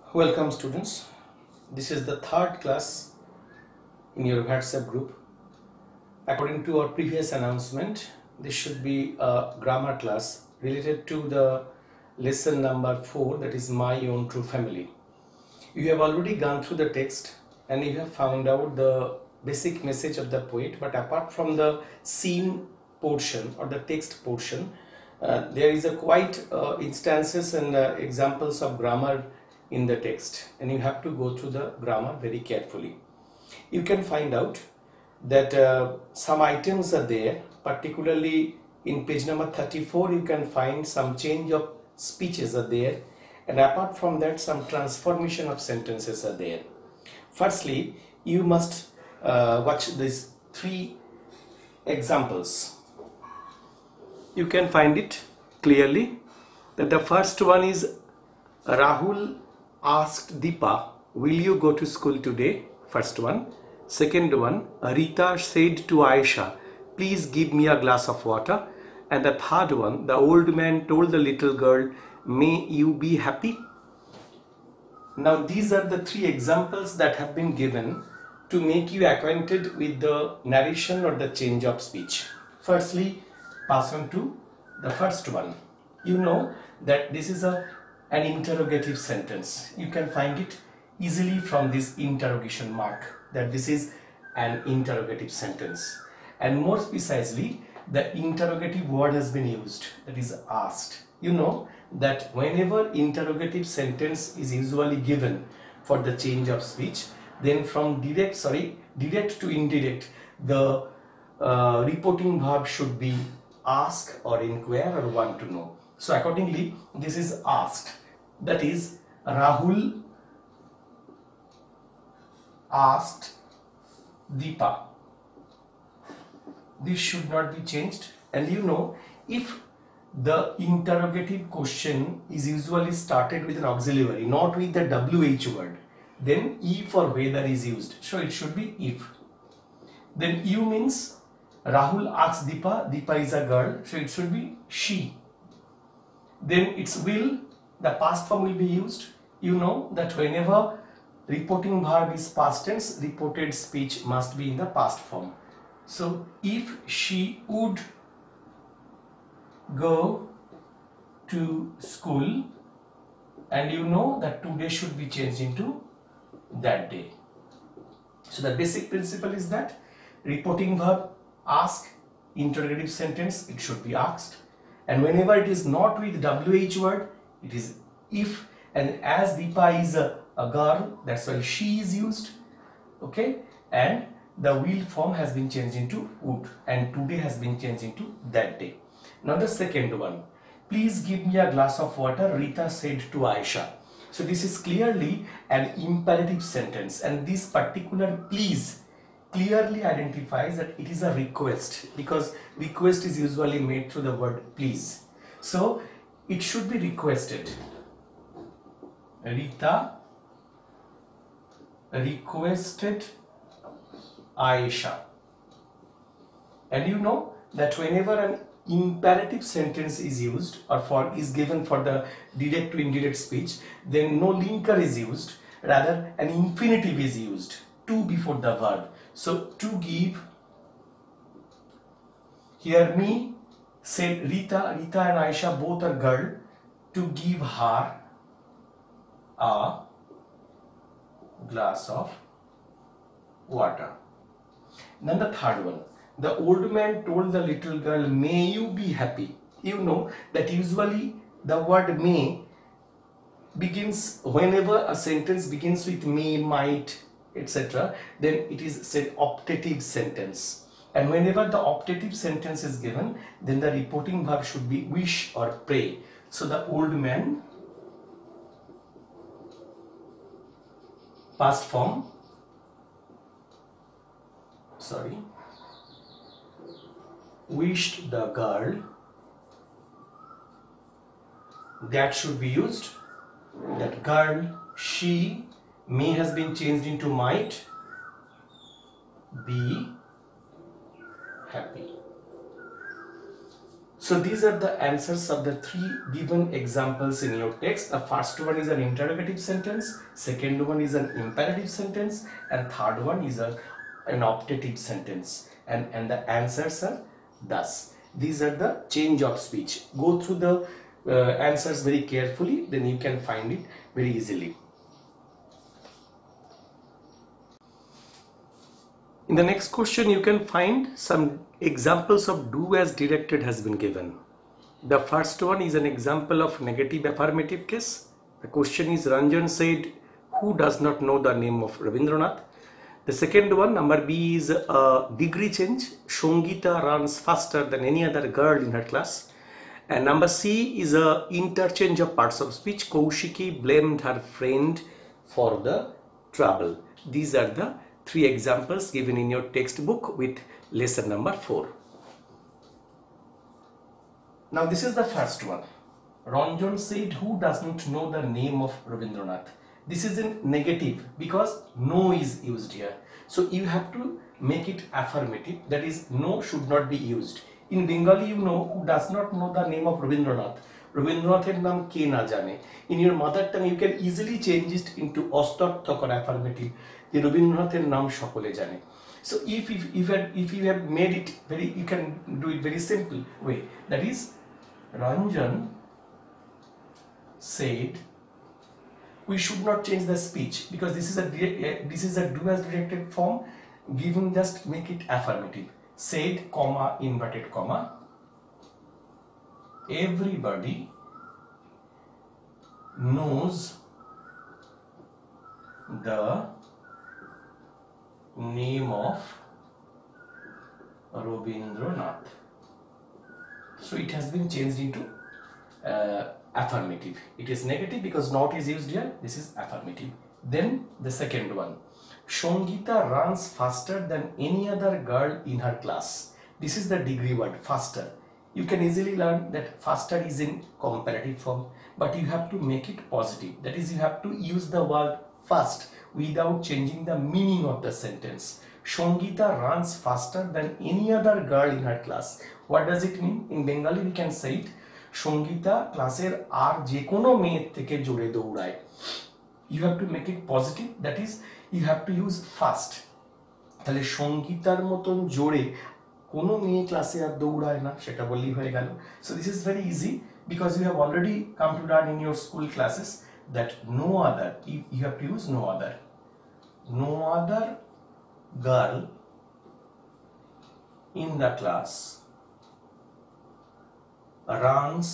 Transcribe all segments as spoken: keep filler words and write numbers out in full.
Welcome students. This is the third class in your WhatsApp group. According to our previous announcement, this should be a grammar class related to the lesson number four, that is My Own True Family. You have already gone through the text and you have found out the basic message of the poet, but apart from the scene portion or the text portion, uh, there is a quite uh, instances and uh, examples of grammar in the text, and you have to go through the grammar very carefully. You can find out that uh, some items are there, particularly in page number thirty-four you can find some change of speeches are there, and apart from that some transformation of sentences are there. Firstly, you must uh, watch these three examples. You can find it clearly that the first one is Rahul asked Deepa, will you go to school today? First one. Second one, Rita said to Aisha, please give me a glass of water. And the third one, the old man told the little girl, may you be happy. Now these are the three examples that have been given to make you acquainted with the narration or the change of speech. Firstly, pass on to the first one. You know that this is a an interrogative sentence. You can find it easily from this interrogation mark, that this is an interrogative sentence. And more precisely, the interrogative word has been used, that is asked. You know that whenever interrogative sentence is usually given for the change of speech, then from direct, sorry, direct to indirect, the uh, reporting verb should be ask or inquire or want to know. So accordingly, this is asked. That is, Rahul asked Deepa. This should not be changed. And you know, if the interrogative question is usually started with an auxiliary, not with the W H word, then if or whether is used. So it should be if. Then you means Rahul asks Deepa. Deepa is a girl, so it should be she. Then it's will, the past form will be used. You know that whenever reporting verb is past tense, reported speech must be in the past form. So if she would go to school, and you know that today should be changed into that day. So the basic principle is that reporting verb ask, interrogative sentence, it should be asked. And whenever it is not with W H word, it is if, and as Deepa is a, a girl, that's why she is used, okay, and the will form has been changed into would, and today has been changed into that day. Now the second one, please give me a glass of water, Rita said to Aisha. So this is clearly an imperative sentence, and this particular please clearly identifies that it is a request, because request is usually made through the word please. So it should be requested. Rita requested Aisha. And you know that whenever an imperative sentence is used or for is given for the direct to indirect speech, then no linker is used, rather an infinitive is used, to before the verb. So to give, here me said Rita, Rita and Aisha both are girl, to give her a glass of water. Then the third one, the old man told the little girl, may you be happy. You know that usually the word may begins, whenever a sentence begins with may, might, et cetera, then it is said optative sentence. And whenever the optative sentence is given, then the reporting verb should be wish or pray. So the old man, past form, sorry, wished the girl, that should be used, that girl, she, may has been changed into might, be happy. So these are the answers of the three given examples in your text. The first one is an interrogative sentence, second one is an imperative sentence, and third one is a, an optative sentence. And, and the answers are thus. These are the change of speech. Go through the uh, answers very carefully, then you can find it very easily. In the next question, you can find some examples of do as directed has been given. The first one is an example of negative affirmative case. The question is Ranjan said, who does not know the name of Rabindranath? The second one, number B, is a degree change. Shongita runs faster than any other girl in her class. And number C is a interchange of parts of speech. Kaushiki blamed her friend for the trouble. These are the three examples given in your textbook with lesson number four. Now this is the first one. Ranjan said, who doesn't know the name of Rabindranath? This is in negative because no is used here. So you have to make it affirmative. That is, no should not be used. In Bengali, you know who does not know the name of Rabindranath. Rabindranath naam ke na jane. In your mother tongue, you can easily change it into ostarthok or affirmative. The Rabindranath naam shokole jane. So if, if, if, if you have made it very, you can do it very simple way. That is, Ranjan said, we should not change the speech because this is a this is a do as directed form. Given, just make it affirmative. Said, comma, inverted comma, everybody knows the name of Rabindranath. So it has been changed into uh, affirmative. It is negative because not is used here. This is affirmative. Then the second one. Shongita runs faster than any other girl in her class. This is the degree word, faster. You can easily learn that faster is in comparative form, but you have to make it positive. That is, you have to use the word fast without changing the meaning of the sentence. Shongita runs faster than any other girl in her class. What does it mean? In Bengali we can say it, Shongita classer ar je kono meye theke jore douray. You have to make it positive. That is, you have to use fast. তাহলে সঙ্গীতার মতন জোরে কোনো মেয়ে ক্লাসে আর দৌড়ায় না সেটা বললেই হয়ে গেল. So this is very easy because you have already come to learn in your school classes that no other, you, you have to use no other. No other girl in the class runs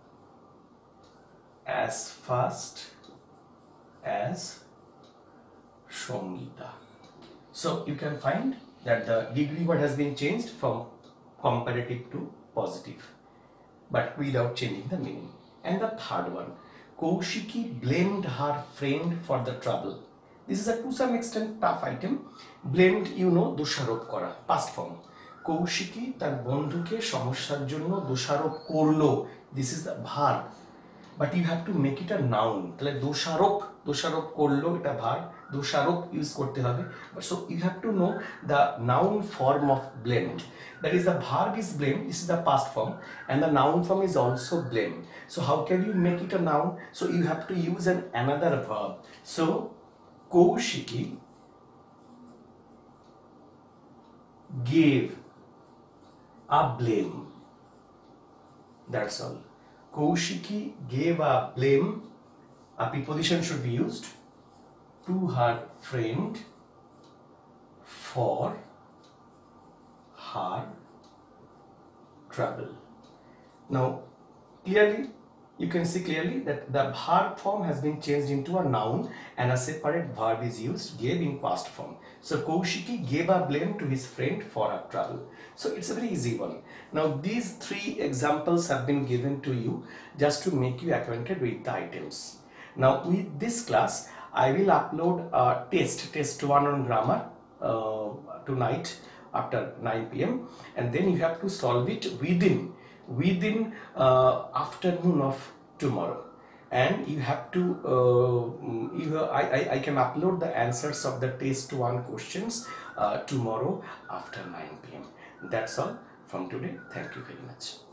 as fast as Shongita. So you can find that the degree word has been changed from comparative to positive, but without changing the meaning. And the third one, Kaushiki blamed her friend for the trouble. This is a to some extent tough item. Blamed, you know, dosharop kora, past form. Kaushiki tar bondhuke সমস্যার জন্য দোষারোপ করলো. This is the verb. But you have to make it a noun. তাহলে দোষারোপ দোষারোপ করলো এটা verb, দোষারোপ ইউজ করতে হবে. But so you have to know the noun form of blamed. That is, the verb is blamed. This is the past form, and the noun form is also blamed. So how can you make it a noun? So you have to use an another verb. So Kaushiki gave a blame. That's all. Kaushiki gave a blame, a preposition should be used, to her friend for her trouble. Now, clearly, you can see clearly that the verb form has been changed into a noun and a separate verb is used, gave in past form. So Kaushiki gave a blame to his friend for her trouble. So it's a very easy one. Now these three examples have been given to you just to make you acquainted with the items. Now with this class, I will upload a test, test one on grammar uh, tonight after nine p m and then you have to solve it within within uh, afternoon of tomorrow, and you have to uh, you have, I, I, I can upload the answers of the test one questions uh, tomorrow after nine p m That's all from today. Thank you very much.